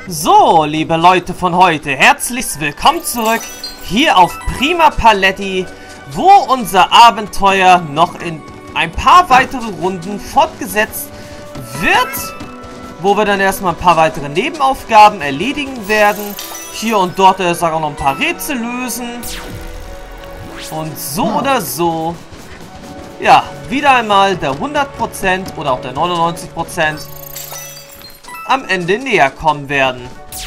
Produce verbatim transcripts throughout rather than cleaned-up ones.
So, liebe Leute von heute, herzlich willkommen zurück hier auf Prima Paletti, wo unser Abenteuer noch in ein paar weitere Runden fortgesetzt wird, wo wir dann erstmal ein paar weitere Nebenaufgaben erledigen werden, hier und dort äh, sag auch noch ein paar Rätsel lösen und so oder so, ja, wieder einmal der hundert Prozent oder auch der neunundneunzig Prozent am Ende näher kommen werden.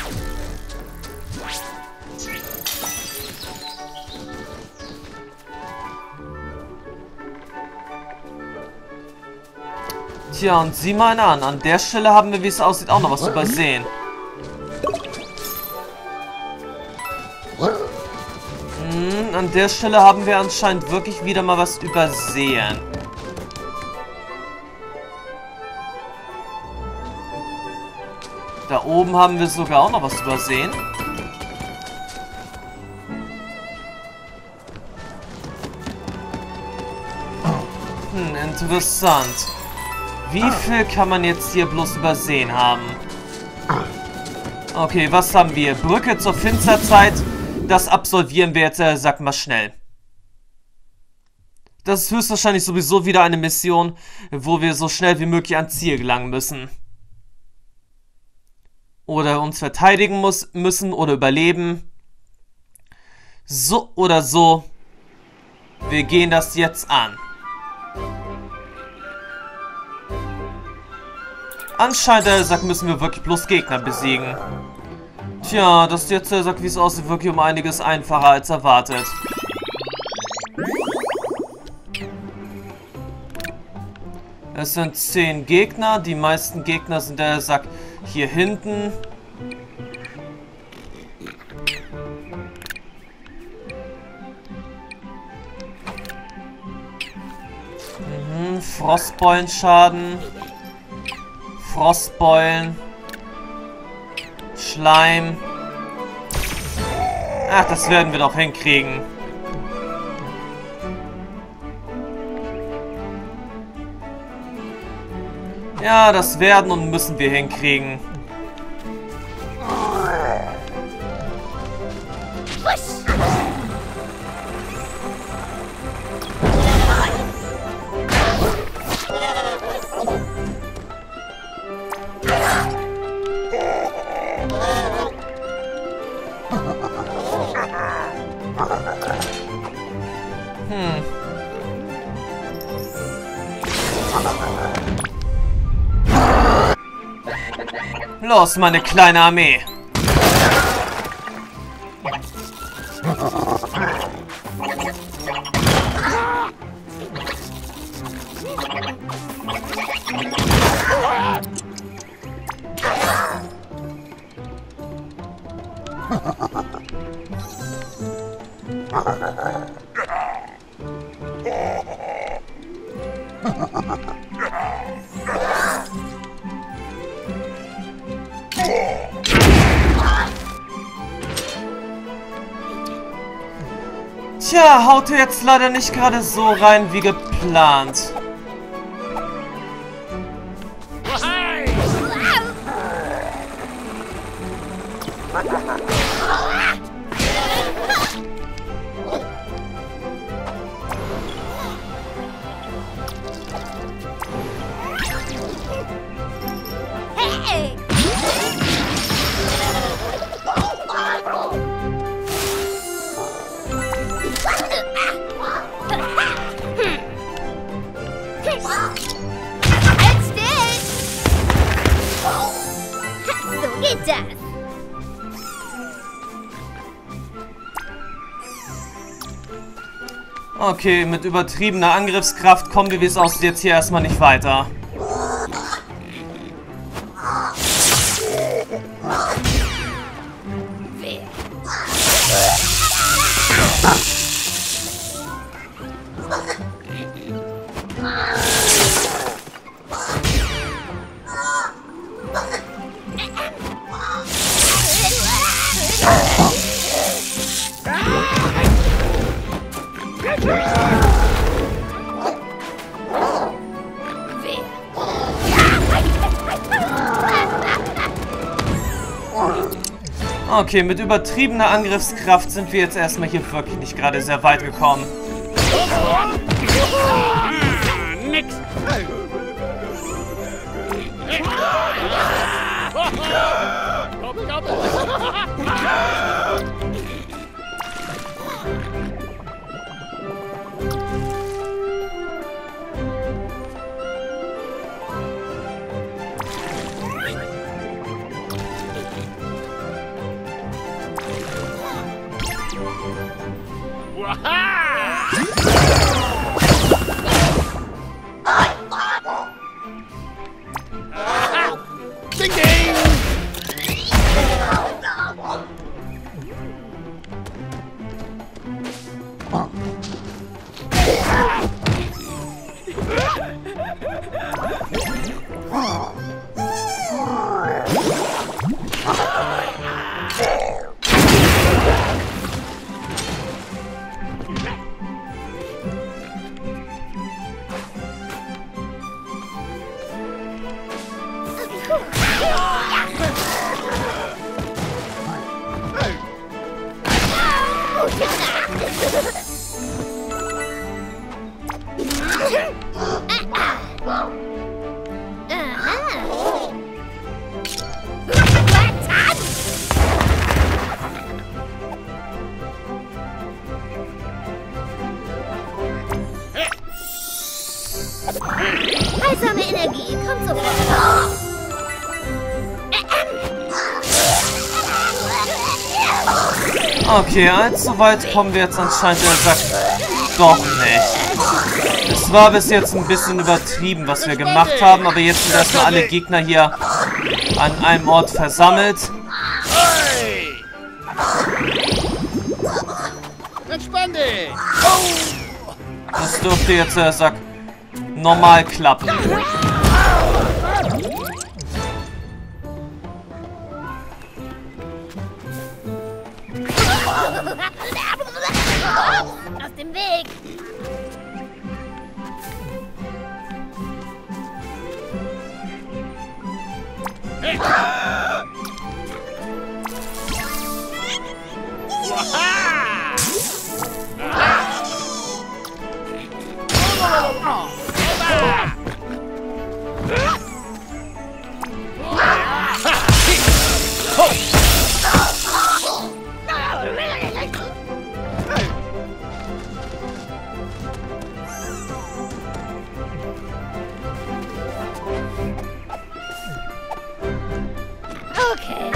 Tja, und sieh mal an, an der Stelle haben wir, wie es aussieht, auch noch was übersehen. Hm, an der Stelle haben wir anscheinend wirklich wieder mal was übersehen. Da oben haben wir sogar auch noch was übersehen. Hm, interessant. Wie viel kann man jetzt hier bloß übersehen haben? Okay, was haben wir? Brücke zur Finsterzeit. Das absolvieren wir jetzt, äh, sag mal schnell. Das ist höchstwahrscheinlich sowieso wieder eine Mission, wo wir so schnell wie möglich ans Ziel gelangen müssen. Oder uns verteidigen muss, müssen oder überleben. So oder so. Wir gehen das jetzt an. Anscheinend, äh, sagt, müssen wir wirklich bloß Gegner besiegen. Tja, das jetzt, äh, sagt, wie es aussieht, wirklich um einiges einfacher als erwartet. Es sind zehn Gegner. Die meisten Gegner sind, äh, sagt, hier hinten. Mhm, Frostbeulenschaden. Frostbeulen. Schleim. Ach, das werden wir doch hinkriegen. Ja, das werden und müssen wir hinkriegen. Hm. Los, meine kleine Armee. Tja, haut jetzt leider nicht gerade so rein wie geplant. Okay, mit übertriebener Angriffskraft kommen wir, wie es aussieht, jetzt hier erstmal nicht weiter. Okay, mit übertriebener Angriffskraft sind wir jetzt erstmal hier wirklich nicht gerade sehr weit gekommen. Nix. Ding ding! Heilsame Energie, kommt sofort. Okay, allzu weit kommen wir jetzt anscheinend, er sagt, doch nicht. Es war bis jetzt ein bisschen übertrieben, was wir gemacht haben, aber jetzt sind erstmal alle Gegner hier an einem Ort versammelt. Entspann dich! Das dürfte jetzt, er sagt, normal klappen. Aus dem Weg! Hey. Okay.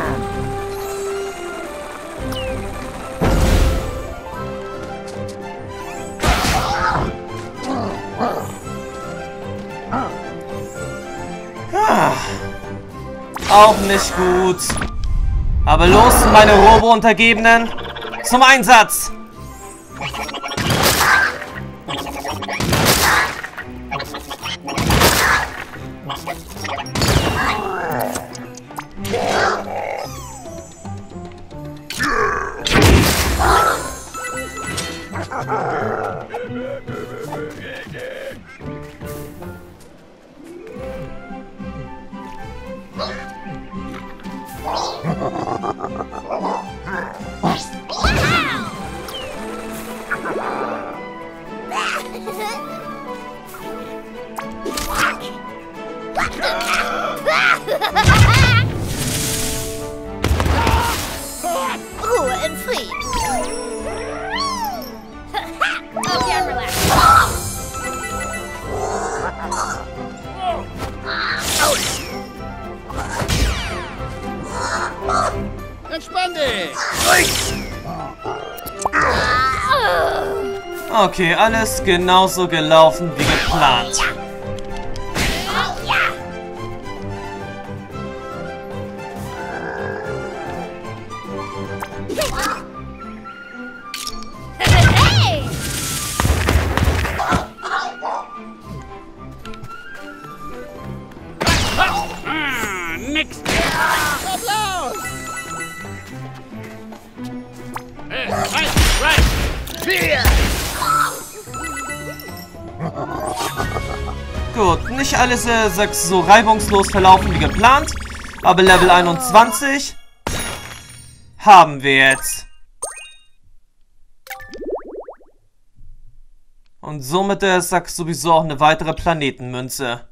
Ah, auch nicht gut. Aber los, meine Robo-Untergebenen, zum Einsatz! Ruhe in Frieden. Okay, relax. Entspann dich! Okay, alles genauso gelaufen wie geplant. Hey! Ah, nix! Applaus! Hey, right, right! Here! Gut, nicht alles äh, sechs so reibungslos verlaufen wie geplant, aber Level einundzwanzig. Haben wir jetzt. Und somit äh, sagt sowieso auch eine weitere Planetenmünze.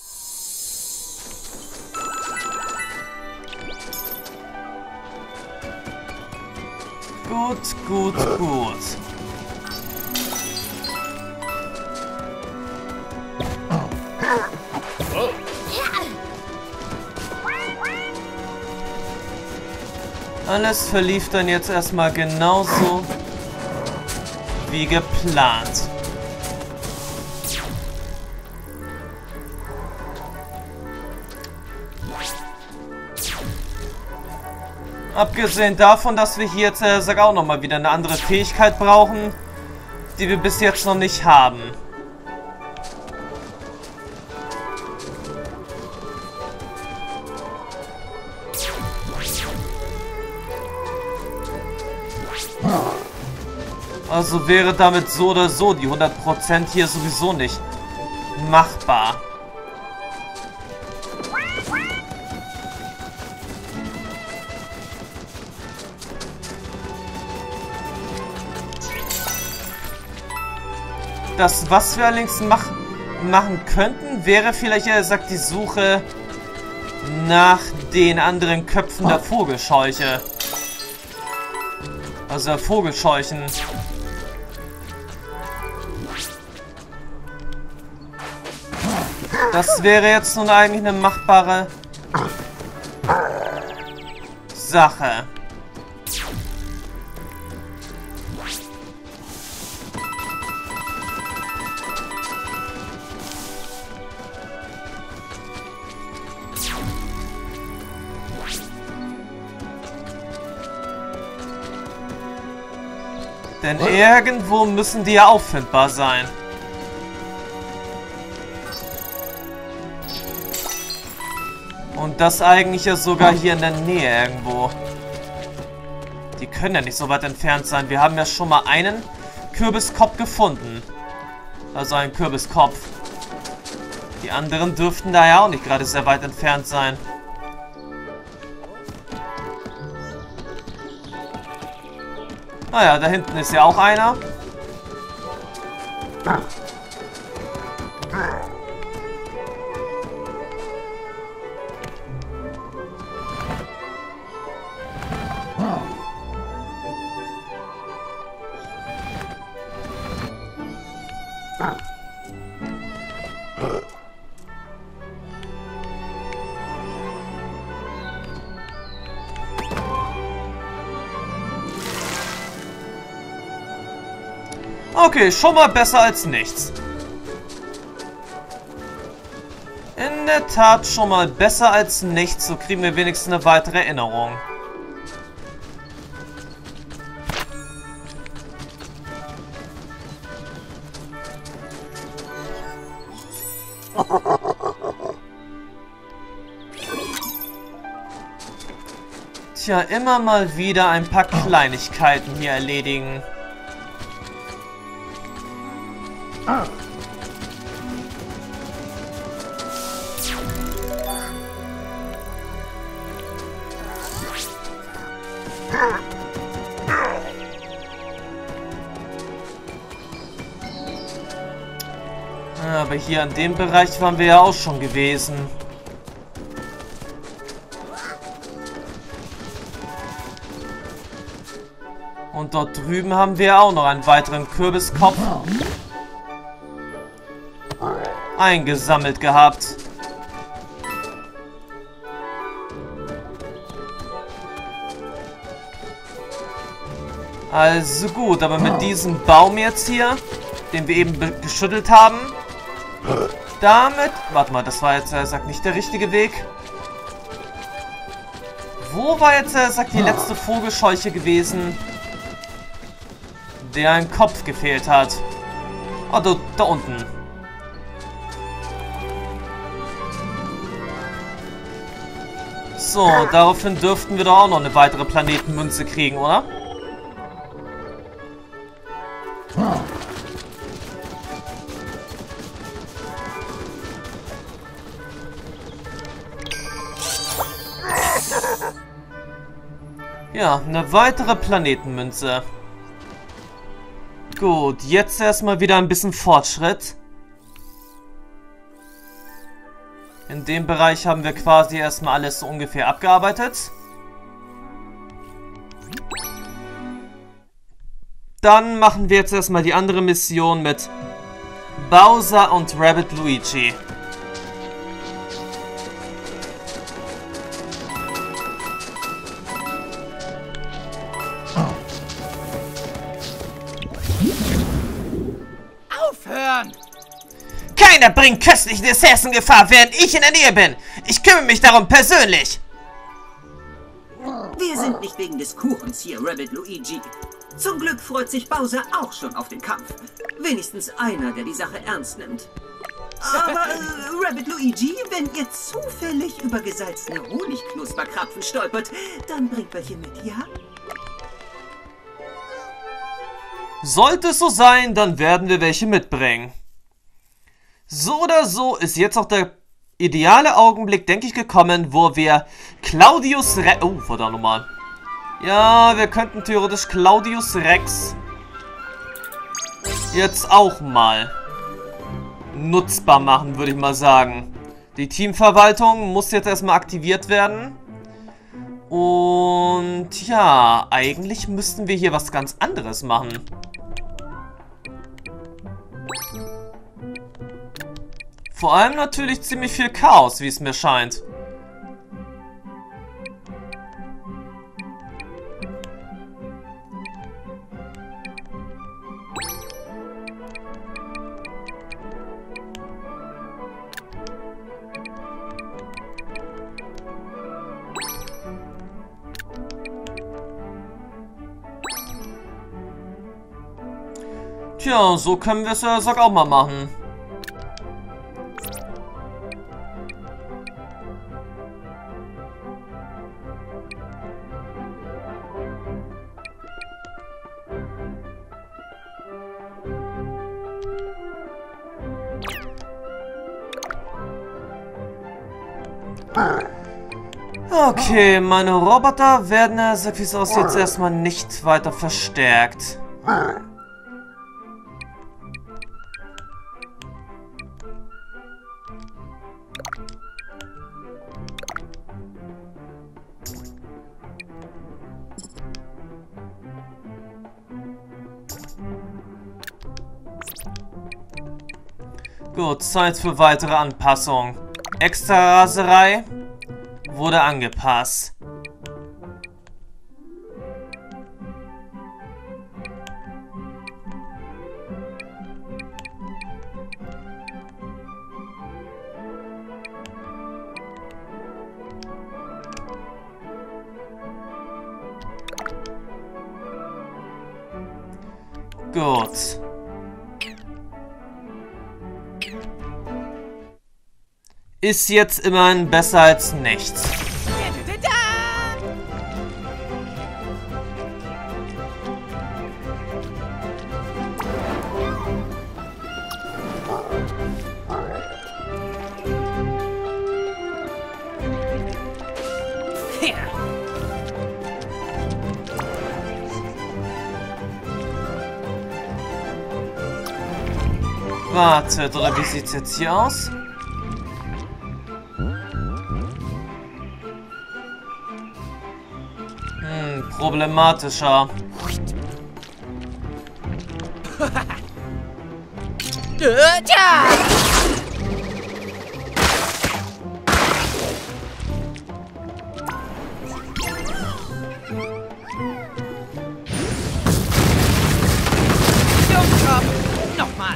Gut, gut, gut. Alles verlief dann jetzt erstmal genauso wie geplant. Abgesehen davon, dass wir hier jetzt äh, sag auch nochmal wieder eine andere Fähigkeit brauchen, die wir bis jetzt noch nicht haben. Also wäre damit so oder so die hundert Prozent hier sowieso nicht machbar. Das, was wir allerdings mach machen könnten, wäre vielleicht, er sagt, die Suche nach den anderen Köpfen der Vogelscheuche. Also der Vogelscheuchen. Das wäre jetzt nun eigentlich eine machbare Sache. Denn irgendwo müssen die ja auffindbar sein. Und das eigentlich ja sogar hier in der Nähe irgendwo. Die können ja nicht so weit entfernt sein. Wir haben ja schon mal einen Kürbiskopf gefunden. Also einen Kürbiskopf. Die anderen dürften da ja auch nicht gerade sehr weit entfernt sein. Naja, da hinten ist ja auch einer. Okay, schon mal besser als nichts. In der Tat schon mal besser als nichts. So kriegen wir wenigstens eine weitere Erinnerung. Tja, immer mal wieder ein paar Kleinigkeiten hier erledigen. Ah. Aber hier an dem Bereich waren wir ja auch schon gewesen. Und dort drüben haben wir auch noch einen weiteren Kürbiskopf eingesammelt gehabt. Also gut, aber mit diesem Baum jetzt hier, den wir eben geschüttelt haben, damit... Warte mal, das war jetzt, er sagt, nicht der richtige Weg. Wo war jetzt, er sagt, die letzte Vogelscheuche gewesen, der ein Kopf gefehlt hat? Oh, da, da unten. So, daraufhin dürften wir doch auch noch eine weitere Planetenmünze kriegen, oder? Ja, eine weitere Planetenmünze. Gut, jetzt erstmal wieder ein bisschen Fortschritt. In dem Bereich haben wir quasi erstmal alles so ungefähr abgearbeitet. Dann machen wir jetzt erstmal die andere Mission mit Bowser und Rabbid Luigi. Aufhören! Keiner bringt köstliche Desserts in Gefahr, während ich in der Nähe bin. Ich kümmere mich darum persönlich. Wir sind nicht wegen des Kuchens hier, Rabbid Luigi. Zum Glück freut sich Bowser auch schon auf den Kampf. Wenigstens einer, der die Sache ernst nimmt. Aber, äh, Rabbid Luigi, wenn ihr zufällig über gesalzene Honigknusperkrapfen stolpert, dann bringt welche mit, ja? Sollte es so sein, dann werden wir welche mitbringen. So oder so ist jetzt auch der ideale Augenblick, denke ich, gekommen, wo wir Claudius Rex... Oh, verdammt nochmal. Ja, wir könnten theoretisch Claudius Rex jetzt auch mal nutzbar machen, würde ich mal sagen. Die Teamverwaltung muss jetzt erstmal aktiviert werden. Und ja, eigentlich müssten wir hier was ganz anderes machen. Vor allem natürlich ziemlich viel Chaos, wie es mir scheint. Tja, so können wir es ja sag auch mal machen. Okay, meine Roboter werden, äh, so wie es aussieht, jetzt erstmal nicht weiter verstärkt. Gut, Zeit für weitere Anpassungen. Extra Raserei wurde angepasst. Gut. Ist jetzt immerhin besser als nichts. Wartet, oder wie sieht's jetzt hier aus? Hm, problematischer. Nochmal.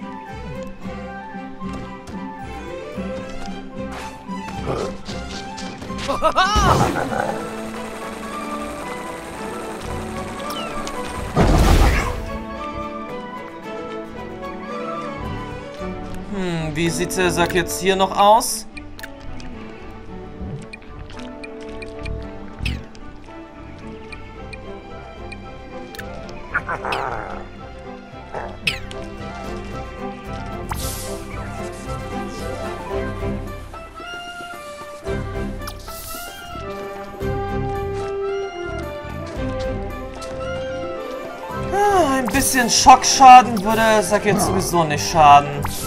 Hm, wie sieht der Sack jetzt hier noch aus? bisschen Schockschaden würde, sag jetzt sowieso nicht schaden.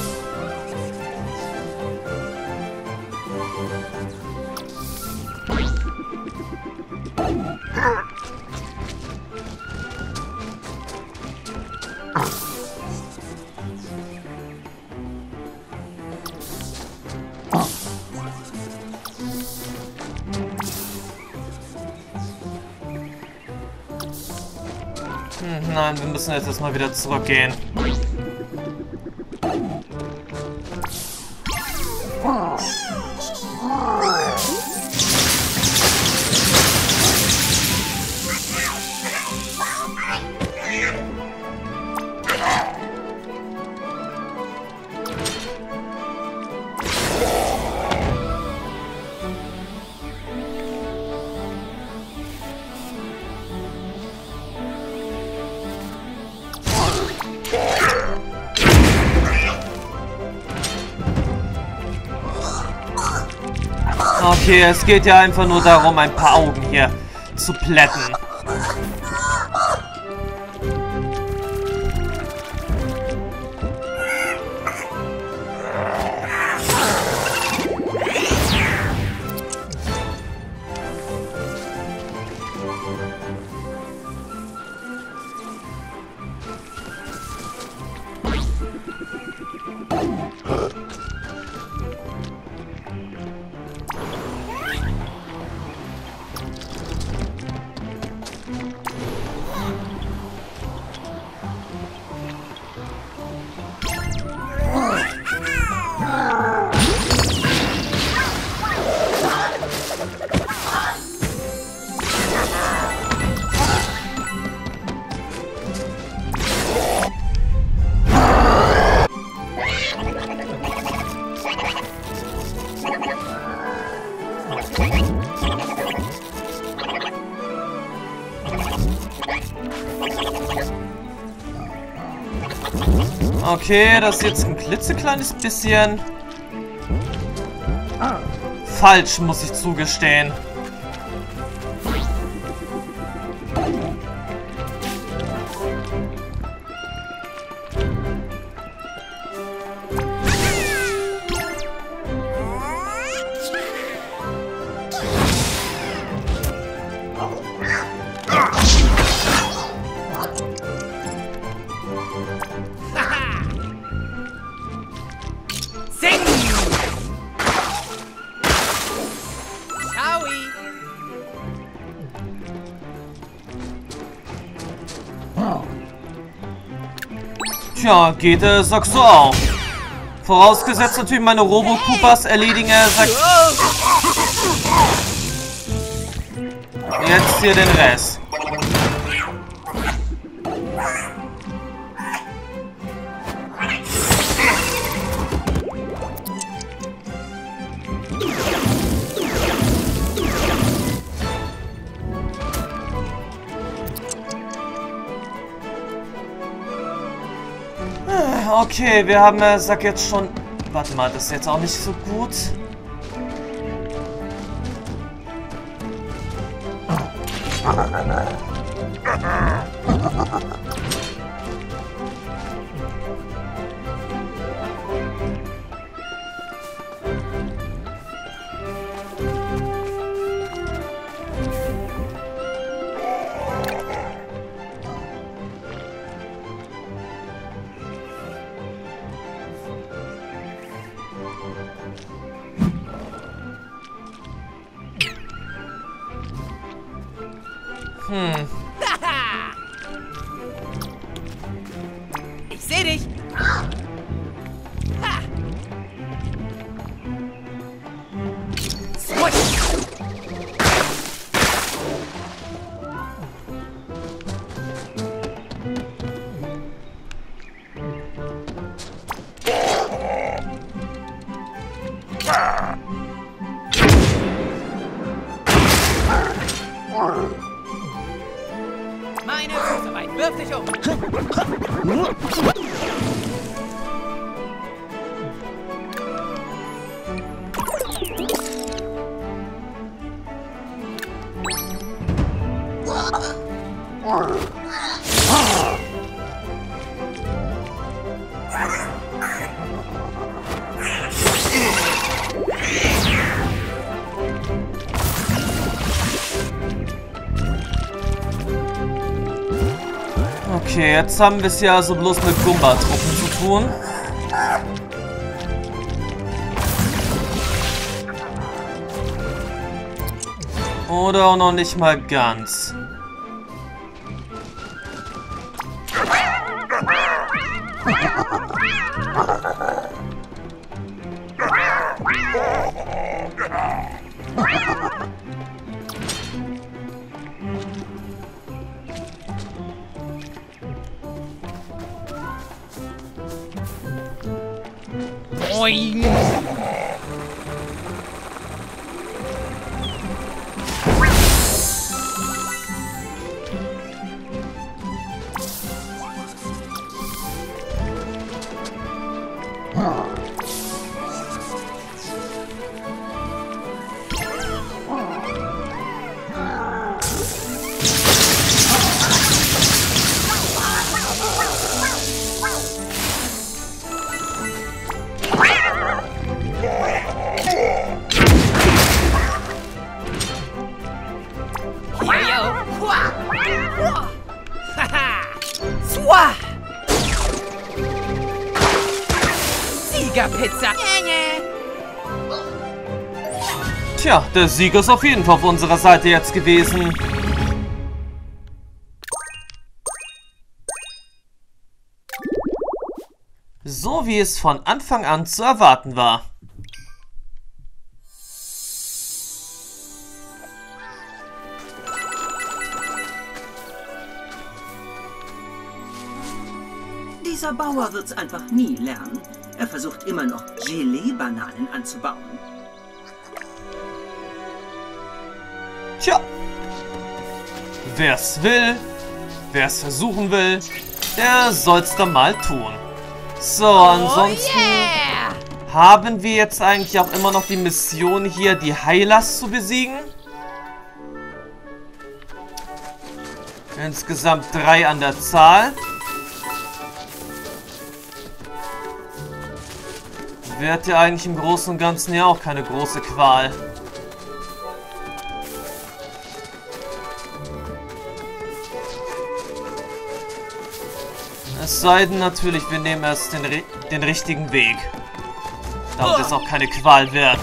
Hm, nein, wir müssen jetzt erstmal wieder zurückgehen. Okay, es geht ja einfach nur darum, ein paar Augen hier zu plätten. Okay, das ist jetzt ein klitzekleines bisschen falsch, muss ich zugestehen. Tja, geht es, sagst du auch. Vorausgesetzt natürlich meine Robo-Koopas erledigen, sagt... Jetzt hier den Rest. Okay, wir haben, äh, sag jetzt schon... Warte mal, das ist jetzt auch nicht so gut. Hm. Ich seh dich. Ha. Meine Fußarbeit, wirf dich um! Okay, jetzt haben wir es ja also bloß mit Goomba-Truppen zu tun. Oder auch noch nicht mal ganz. Boing. Siegerpizza. Tja, der Sieger ist auf jeden Fall auf unserer Seite jetzt gewesen. So wie es von Anfang an zu erwarten war. Dieser Bauer wird's einfach nie lernen. Er versucht immer noch, Gelee-Bananen anzubauen. Tja. Wer's will, wer's versuchen will, der soll's dann mal tun. So, ansonsten Oh yeah. haben wir jetzt eigentlich auch immer noch die Mission hier, die Hylas zu besiegen. Insgesamt drei an der Zahl. Wird ja eigentlich im Großen und Ganzen ja auch keine große Qual. Es sei denn natürlich, wir nehmen erst den, den richtigen Weg. Damit es auch keine Qual wird.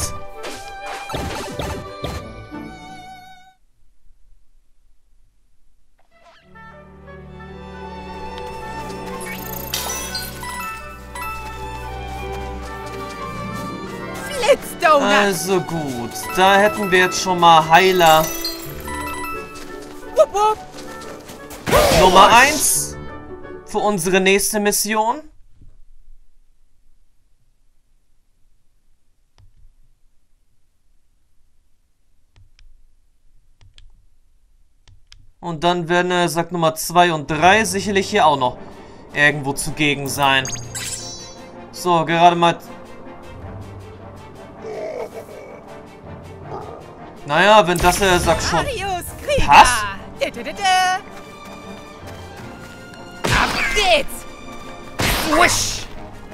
Also gut, da hätten wir jetzt schon mal Heiler Wupp, wupp. Nummer eins für unsere nächste Mission. Und dann werden, äh, sagt Nummer zwei und drei sicherlich hier auch noch irgendwo zugegen sein. So, gerade mal... Naja, wenn das der Sack schon passt. Ab geht's! Wusch!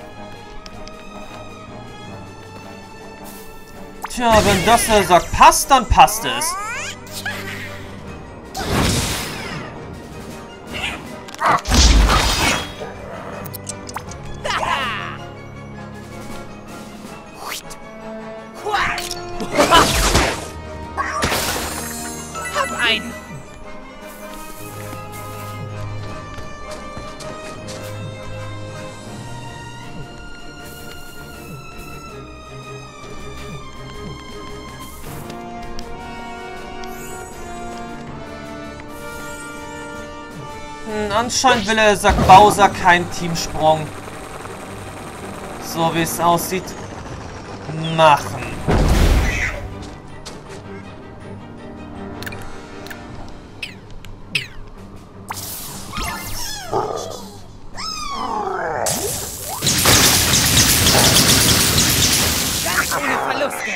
Tja, wenn das der Sack passt, dann passt es. Hab einen! Hm, anscheinend will er, sagt Bowser, keinen Teamsprung. So wie es aussieht, machen. Ganz ohne Verluste!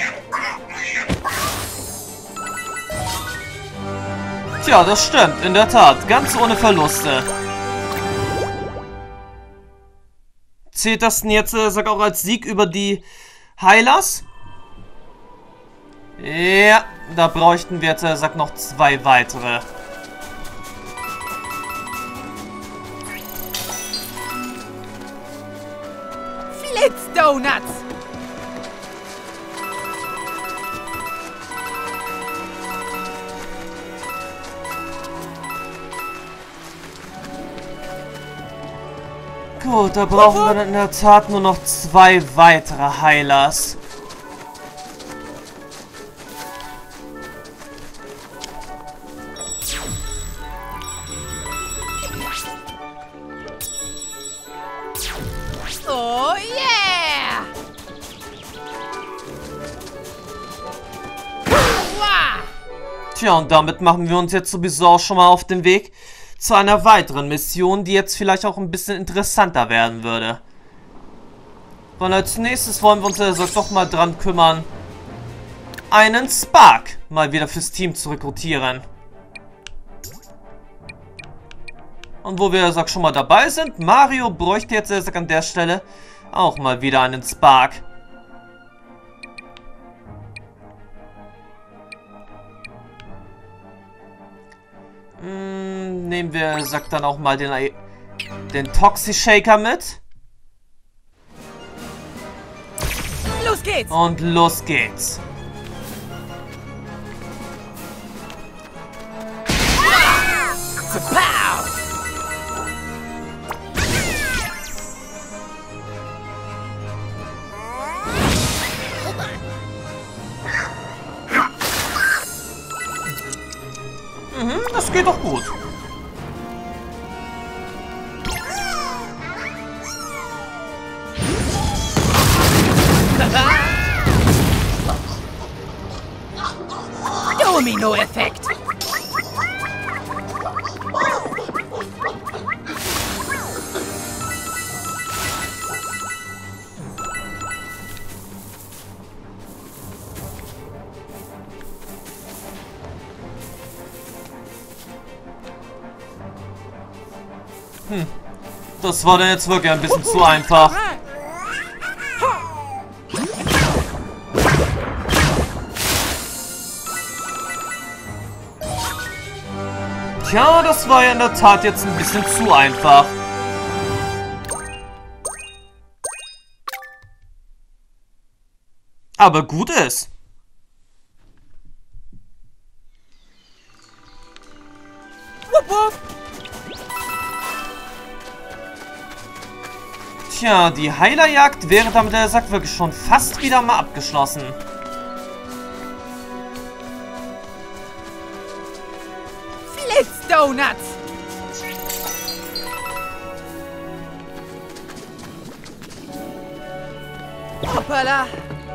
Tja, das stimmt, in der Tat, ganz ohne Verluste. Zählt das denn jetzt, äh, sag auch als Sieg über die Hylas? Ja, da bräuchten wir jetzt, äh, sag noch zwei weitere. Donuts! Gut, da brauchen wir in der Tat nur noch zwei weitere Heilers. Oh yeah! Wow! Tja, und damit machen wir uns jetzt sowieso auch schon mal auf den Weg zu einer weiteren Mission, die jetzt vielleicht auch ein bisschen interessanter werden würde. Und als nächstes wollen wir uns also doch mal dran kümmern, einen Spark mal wieder fürs Team zu rekrutieren. Und wo wir sag schon mal dabei sind, Mario bräuchte jetzt sag, an der Stelle auch mal wieder einen Spark. Hm, nehmen wir, sag dann auch mal den, den Toxi Shaker mit. Los geht's! Und los geht's. Pow! Mhm, das geht doch gut. Domino-Effekt! Hm, das war dann jetzt wirklich ein bisschen zu einfach. Tja, das war ja in der Tat jetzt ein bisschen zu einfach. Aber gut ist. Wupp, wupp. Tja, die Heilerjagd wäre damit der Sack wirklich schon fast wieder mal abgeschlossen. Flitz Donuts! Hoppala!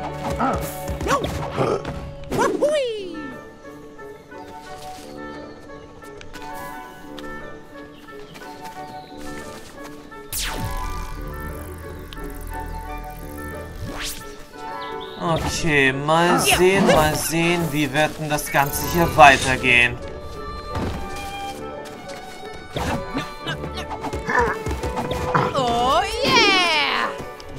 Hui! Okay, mal sehen, mal sehen, wie wird denn das Ganze hier weitergehen. Oh yeah!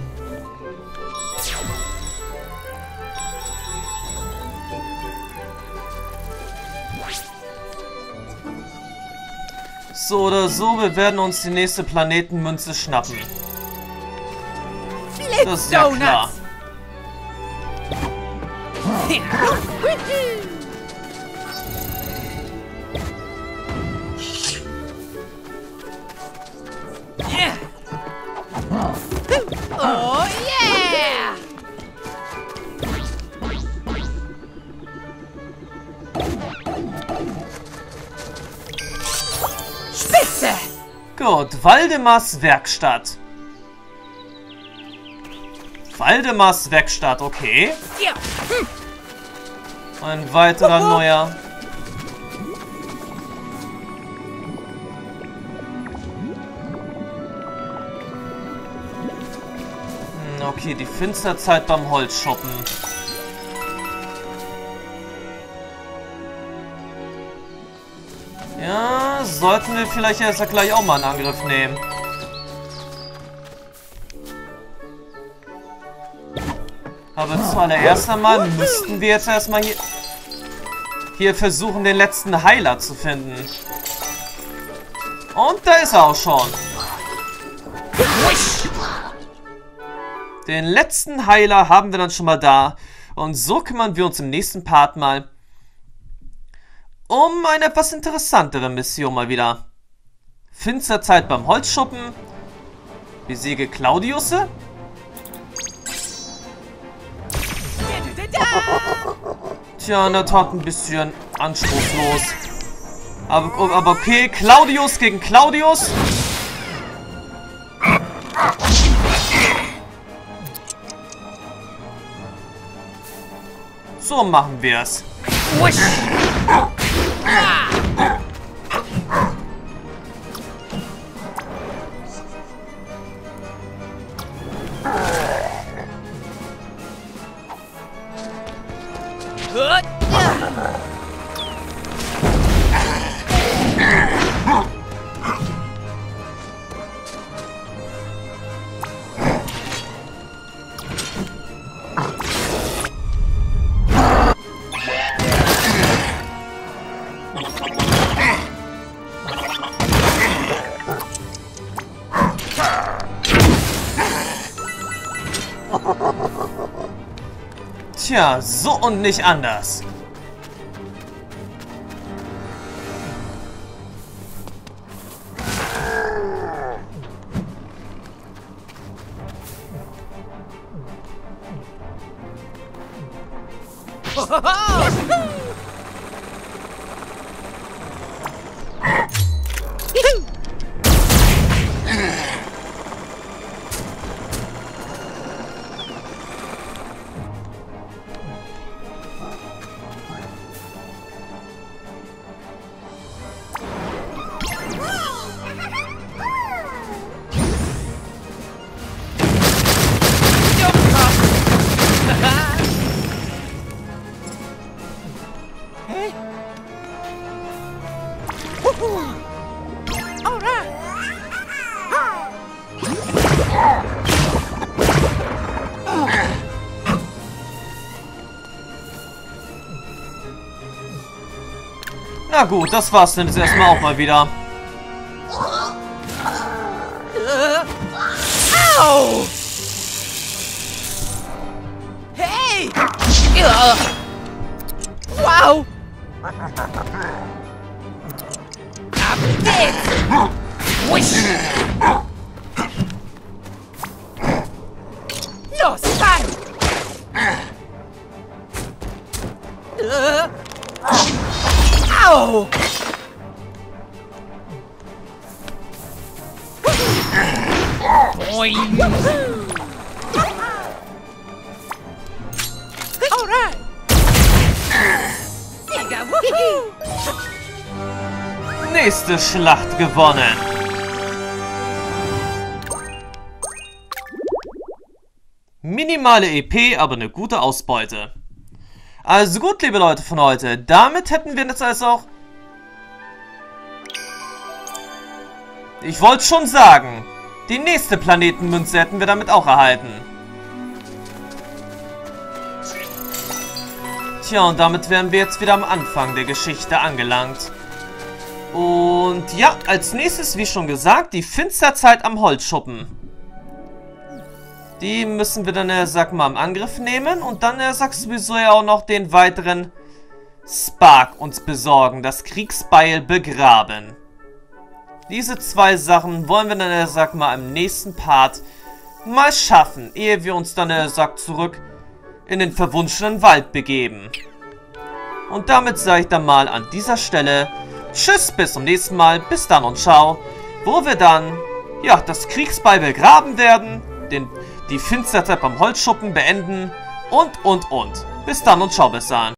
So oder so, wir werden uns die nächste Planetenmünze schnappen. Das ist ja klar. Oh yeah! Spitze! Gut, Waldemars Werkstatt. Waldemars Werkstatt, okay. Ja. Ein weiterer neuer. Hm, okay, die Finsterzeit beim Holzschuppen. Ja, sollten wir vielleicht erst gleich auch mal einen Angriff nehmen. Aber zuallererst einmal müssten wir jetzt erstmal hier, hier versuchen, den letzten Heiler zu finden. Und da ist er auch schon. Den letzten Heiler haben wir dann schon mal da. Und so kümmern wir uns im nächsten Part mal um eine etwas interessantere Mission mal wieder. Finsterzeit beim Holzschuppen. Besiege Claudiusse. Tja, in der Tat ein bisschen anspruchslos. Aber, aber okay, Claudius gegen Claudius. So machen wir es. Tja, so und nicht anders. Na gut, das war's denn jetzt erstmal auch mal wieder. Au! Hey! Wow! Ab geht's! Wisch! Los, rein! Au! Boing! Alright! Sieger, woohoo! Nächste Schlacht gewonnen. Minimale E P, aber eine gute Ausbeute. Also gut, liebe Leute von heute, damit hätten wir jetzt also auch... Ich wollte schon sagen, die nächste Planetenmünze hätten wir damit auch erhalten. Tja, und damit wären wir jetzt wieder am Anfang der Geschichte angelangt. Und ja, als nächstes, wie schon gesagt, die Finsterzeit am Holzschuppen. Die müssen wir dann, äh, sag mal, im Angriff nehmen. Und dann, äh, sagst du sowieso ja auch noch den weiteren Spark uns besorgen. Das Kriegsbeil begraben. Diese zwei Sachen wollen wir dann, äh, sag mal, im nächsten Part mal schaffen. Ehe wir uns dann, äh, sag, zurück in den verwunschenen Wald begeben. Und damit sage ich dann mal an dieser Stelle tschüss, bis zum nächsten Mal. Bis dann und ciao. Wo wir dann, ja, das Kriegsbeil begraben werden. Den... die Finsterzeit beim Holzschuppen beenden und, und, und. Bis dann und ciao, bis dann.